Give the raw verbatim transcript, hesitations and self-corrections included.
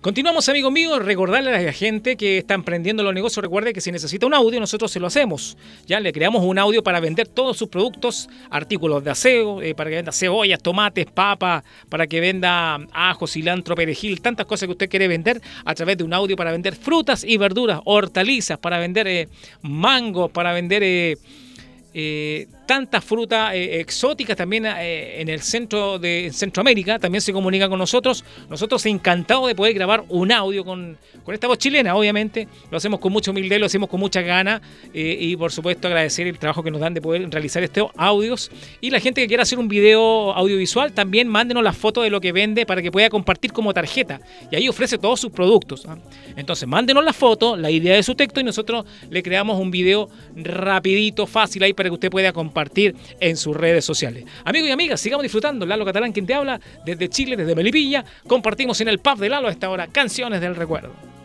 Continuamos, amigo mío, recordarle a la gente que está emprendiendo los negocios, recuerde que si necesita un audio, nosotros se lo hacemos. Ya le creamos un audio para vender todos sus productos, artículos de aseo, eh, para que venda cebollas, tomates, papas, para que venda ajo, cilantro, perejil, tantas cosas que usted quiere vender a través de un audio para vender frutas y verduras, hortalizas, para vender eh, mangos, para vender... Eh, Eh, tantas frutas eh, exóticas también eh, en el centro de en Centroamérica, también se comunica con nosotros. Nosotros encantados de poder grabar un audio con, con esta voz chilena, obviamente. Lo hacemos con mucha humildad, lo hacemos con mucha gana eh, y por supuesto agradecer el trabajo que nos dan de poder realizar estos audios. Y la gente que quiera hacer un video audiovisual, también mándenos las fotos de lo que vende para que pueda compartir como tarjeta. Y ahí ofrece todos sus productos, ¿eh? Entonces mándenos la foto, la idea de su texto y nosotros le creamos un video rapidito, fácil ahí para que usted pueda compartir en sus redes sociales. Amigos y amigas, sigamos disfrutando. Lalo Catalán, quien te habla, desde Chile, desde Melipilla. Compartimos en el pub de Lalo a esta hora canciones del recuerdo.